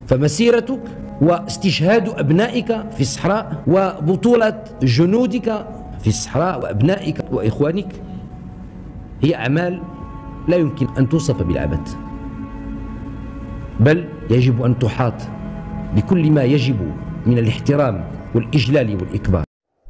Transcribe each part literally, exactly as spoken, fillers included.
فمسيرتك واستشهاد أبنائك في الصحراء وبطولة جنودك في الصحراء وأبنائك وإخوانك هي أعمال لا يمكن أن توصف بالعبث، بل يجب أن تحاط بكل ما يجب من الاحترام والإجلال والإكبار.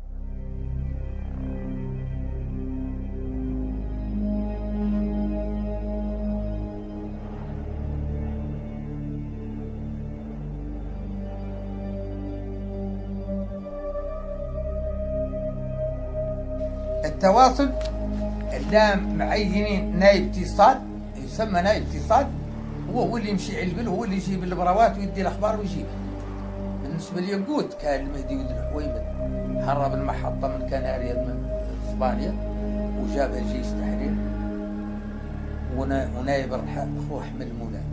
التواصل اللام معينين نايب اتصال، يسمى نايب اتصال، هو هو اللي يمشي يعلبل، هو اللي يجيب البراوات ويدي الاخبار ويجيبها. بالنسبه ليقود كان المهدي ولد الحويمد هرب المحطه من كناريا من اسبانيا وجابها جيش تحرير، ونايب الرحال اخوه احمد المولاني.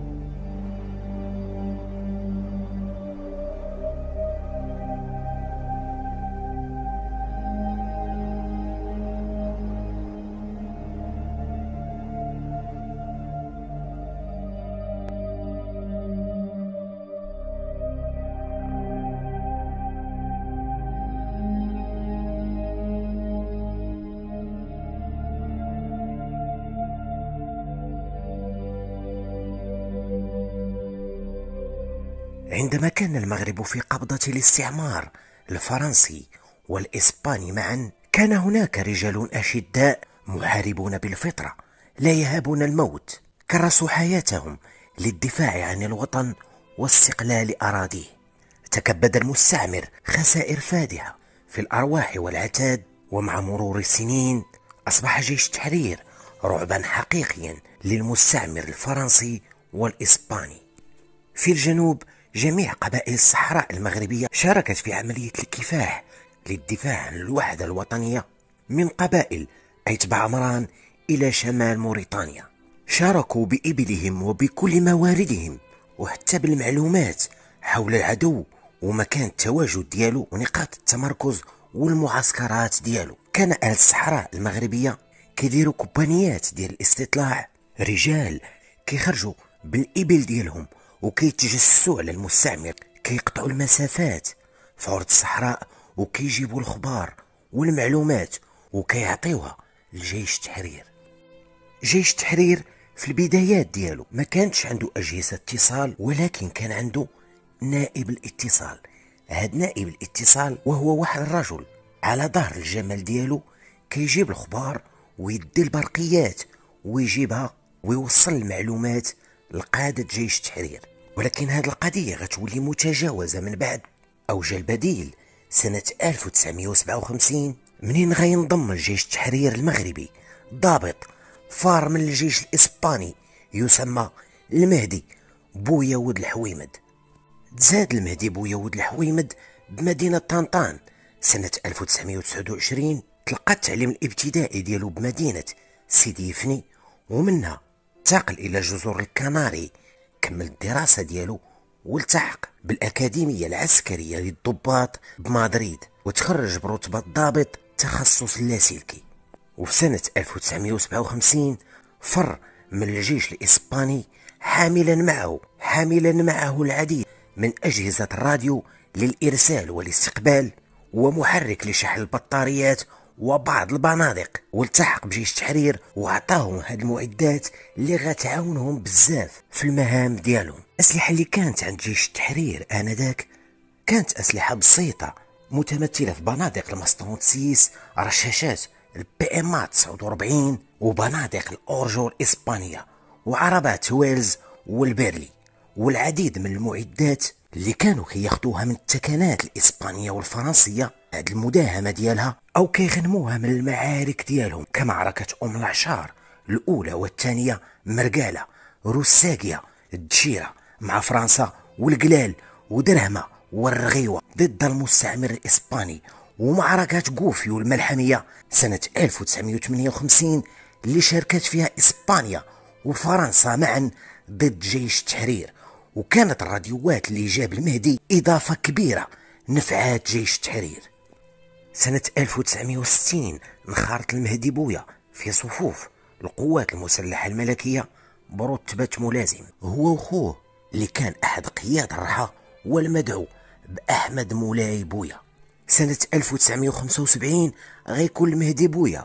عندما كان المغرب في قبضة الاستعمار الفرنسي والإسباني معا، كان هناك رجال أشداء محاربون بالفطرة لا يهابون الموت، كرسوا حياتهم للدفاع عن الوطن واستقلال أراضيه. تكبد المستعمر خسائر فادحة في الأرواح والعتاد، ومع مرور السنين أصبح جيش التحرير رعبا حقيقيا للمستعمر الفرنسي والإسباني. في الجنوب جميع قبائل الصحراء المغربية شاركت في عملية الكفاح للدفاع عن الوحدة الوطنية، من قبائل أيت بعمران إلى شمال موريتانيا. شاركوا بإبلهم وبكل مواردهم وحتى بالمعلومات حول العدو ومكان التواجد ديالو ونقاط التمركز والمعسكرات ديالو. كان أهل الصحراء المغربية كيديروا كوبانيات ديال الاستطلاع، رجال كيخرجوا بالإبل ديالهم وكيتجسسوا على المستعمر، كيقطعوا المسافات في عرض الصحراء وكيجيبوا الخبار والمعلومات وكيعطيوها لجيش التحرير. جيش التحرير في البدايات ديالو ما كانتش عنده أجهزة اتصال، ولكن كان عنده نائب الاتصال. هاد نائب الاتصال وهو واحد الرجل على ظهر الجمل ديالو كيجيب الخبار ويدي البرقيات ويجيبها ويوصل المعلومات لقادة جيش التحرير. ولكن هذه القضية غتولي متجاوزة من بعد، أو جا البديل سنة ألف وتسعمائة وسبعة وخمسين منين غينضم الجيش التحرير المغربي ضابط فار من الجيش الإسباني يسمى المهدي بويا ولد الحويمد. تزاد المهدي بويا ولد الحويمد بمدينة طنطان سنة ألف وتسعمائة وتسعة وعشرين. تلقى التعليم الابتدائي ديالو بمدينة سيدي يفني، ومنها انتقل إلى جزر الكناري، كمل الدراسة ديالو والتحق بالأكاديمية العسكرية للضباط بمدريد، وتخرج برتبة ضابط تخصص اللاسلكي. وفي سنة ألف وتسعمائة وسبعة وخمسين فر من الجيش الإسباني حاملا معه حاملا معه العديد من أجهزة الراديو للإرسال والاستقبال، ومحرك لشحن البطاريات وبعض البنادق، والتحق بجيش التحرير وعطاهم هاد المعدات اللي غتعاونهم بزاف في المهام ديالهم. الأسلحة اللي كانت عند جيش التحرير آنذاك كانت أسلحة بسيطة متمثلة في بنادق المستونسيس، رشاشات البي ام تسعة وأربعين، وبنادق الأورجو الإسبانية، وعربات ويلز والبيرلي، والعديد من المعدات اللي كانوا كياخدوها من التكنات الإسبانية والفرنسية هاد المداهمة ديالها، أو كيغنموها من المعارك ديالهم كمعركة أم العشار الأولى والثانية، مرقالة، روساقية، الدشيرة مع فرنسا، والقلال ودرهمة والرغيوة ضد المستعمر الإسباني، ومعركة قوفيو الملحمية سنة ألف وتسعمائة وثمانية وخمسين اللي شاركت فيها إسبانيا وفرنسا معا ضد جيش التحرير. وكانت الراديوات اللي جاب المهدي إضافة كبيرة نفعات جيش التحرير. سنة ألف وتسعمائة وستين انخرط المهدي بويا في صفوف القوات المسلحة الملكية برتبة ملازم، هو وخوه اللي كان أحد قياد الرحى والمدعو بأحمد مولاي بويا. سنة ألف وتسعمائة وخمسة وسبعين غيكون المهدي بويا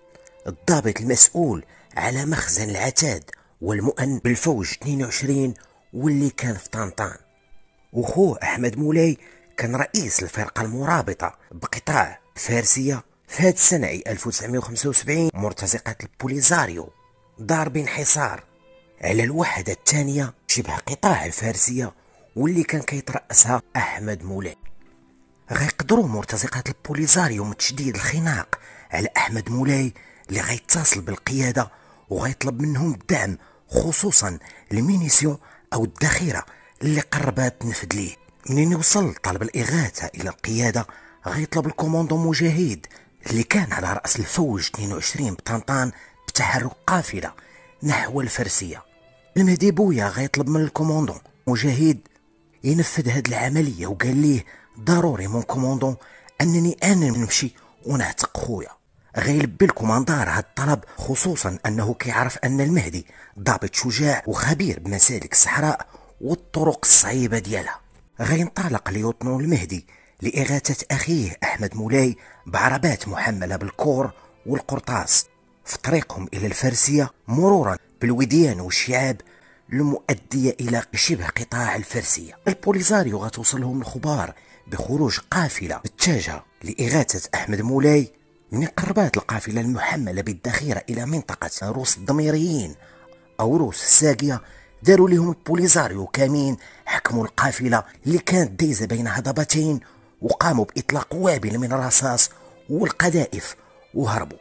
الضابط المسؤول على مخزن العتاد والمؤن بالفوج اثنين وعشرين واللي كان في طنطان، وخوه أحمد مولاي كان رئيس الفرقة المرابطة بقطاع فارسية في هذه السنة ألف وتسعمائة وخمسة وسبعين. مرتزقة البوليزاريو دار بانحصار على الوحدة الثانية شبه قطاع الفارسية واللي كان كيترأسها أحمد مولاي. غيقدروا مرتزقة البوليزاريو من تشديد الخناق على أحمد مولاي اللي غيتصل بالقيادة وغيطلب منهم الدعم، خصوصا المينيسيون أو الذخيرة اللي قربات تنفذ ليه. منين يوصل طلب الإغاثة إلى القيادة غيطلب الكوموندو مجاهد اللي كان على رأس الفوج اثنين وعشرين بطنطان بتحرك قافلة نحو الفرسية. المهدي بويا غيطلب من الكوموندو مجاهد ينفذ هذه العملية وقال ليه ضروري من كوموندو أنني أنا نمشي ونعتق خويا. غيلبي الكوماندار هذا الطلب، خصوصا أنه كيعرف أن المهدي ضابط شجاع وخبير بمسالك الصحراء والطرق الصعيبة ديالها. غينطلق ليوطنو المهدي لإغاثة أخيه أحمد مولاي بعربات محملة بالكور والقرطاس في طريقهم إلى الفارسية، مرورا بالوديان والشعاب المؤدية إلى شبه قطاع الفارسية. البوليزاريو غتوصلهم الخبار بخروج قافلة متجهة لإغاثة أحمد مولاي. من قربات القافلة المحملة بالذخيرة إلى منطقة روس الضميريين أو روس الساقية، داروا لهم البوليزاريو كمين، حكموا القافلة اللي كانت دايزة بين هضبتين وقاموا بإطلاق وابل من الرصاص والقذائف وهربوا.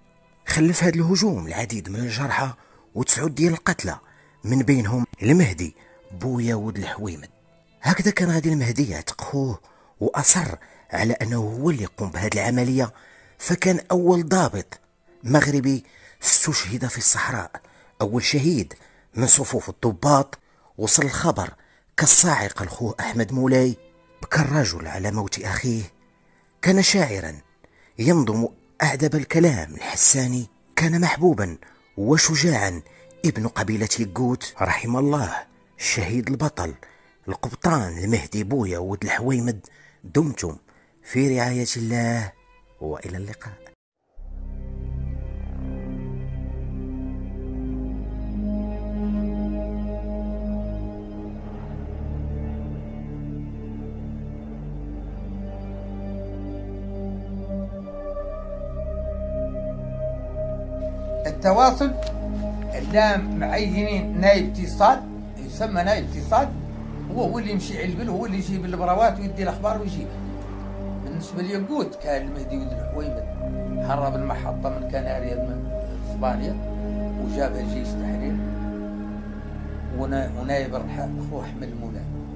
خلف هذا الهجوم العديد من الجرحى وتسعود ديال القتلى، من بينهم المهدي بويا ولد الحويمد. هكذا كان غادي المهدي يعتق خوه وأصر على أنه هو اللي يقوم بهذه العملية، فكان أول ضابط مغربي استشهد في الصحراء، أول شهيد من صفوف الضباط. وصل الخبر كالصاعقة لخوه أحمد مولاي. بكى الرجل على موت أخيه، كان شاعرا ينظم أعذب الكلام الحساني، كان محبوبا وشجاعا ابن قبيلة يقوت. رحم الله الشهيد البطل القبطان المهدي بويا ولد الحويمد. دمتم في رعاية الله وإلى اللقاء. التواصل اللام معينين نايب اتصال، يسمى نايب اتصال، هو هو اللي يمشي يعلبل، هو اللي يجيب البراوات ويدي الاخبار ويجيبها. بالنسبه ليقود كان المهدي ولد الحويمد هرب المحطه من كناريا من اسبانيا وجابها جيش تحرير، ونايب الرحى اخوه احمد المولى.